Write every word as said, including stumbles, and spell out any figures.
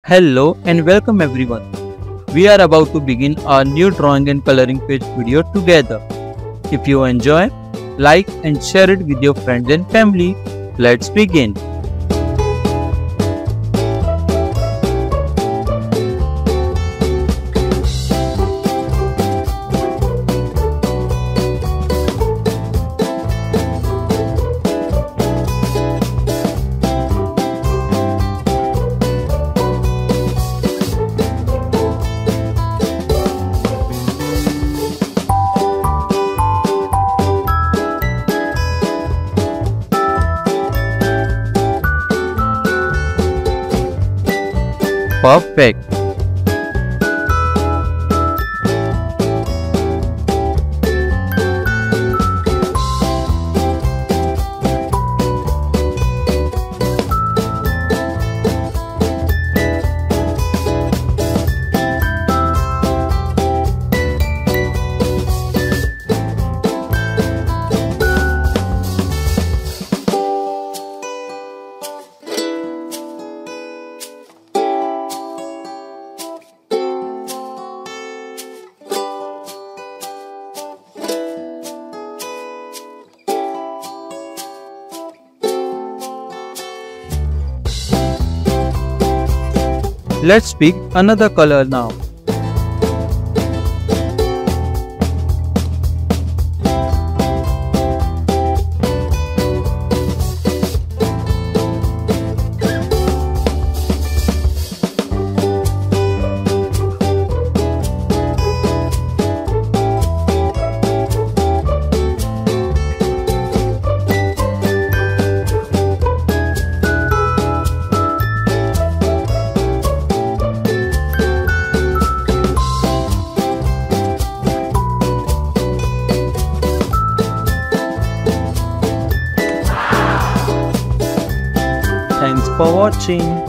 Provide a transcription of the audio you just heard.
Hello and welcome everyone. We are about to begin our new drawing and coloring page video together. If you enjoy, like and share it with your friends and family. Let's begin. Perfect. Let's pick another color now. Thanks for watching.